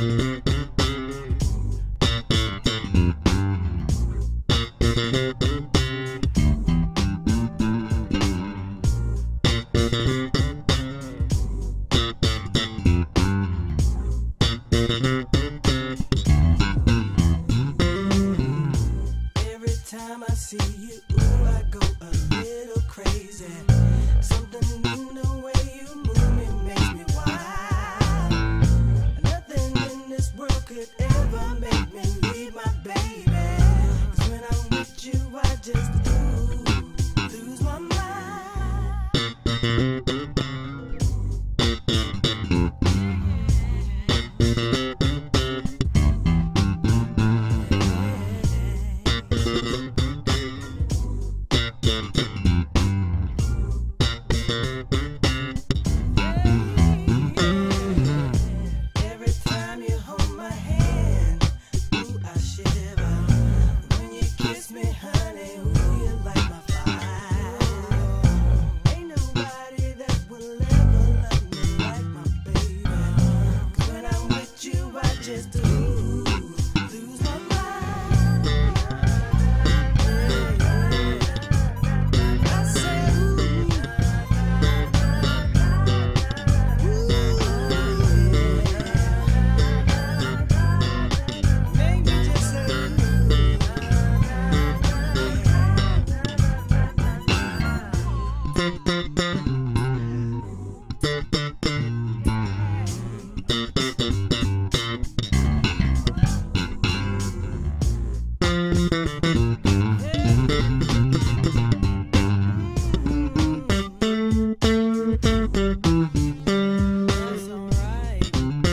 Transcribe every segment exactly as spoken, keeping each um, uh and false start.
Every time I see you, ooh, I go a little crazy. Something in the way you move me makes me wild. Nothing in this world could ever make me leave my baby. 'Cause when I'm with you, I just lose, lose my mind. Every time you hold my hand, ooh, I shiver. When you kiss me, honey, ooh, you light my fire. Ain't nobody that will ever love me like my baby. 'Cause when I'm with you, I just lose, lose my mind. I say, ooh, make me just say, that's alright.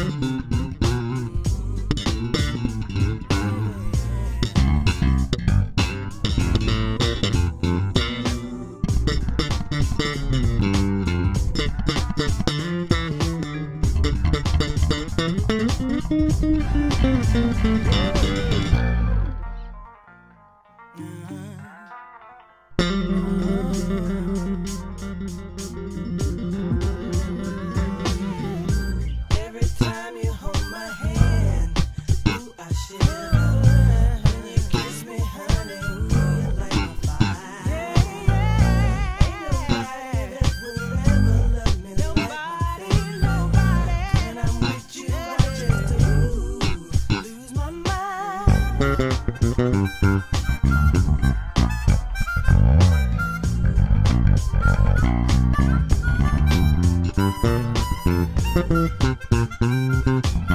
Every time you hold my hand, ooh, I shiver. When you kiss me, honey, ooh, you light my fire. Ain't nobody that will ever love me like my baby. When I'm with you, I just lose, lose my mind.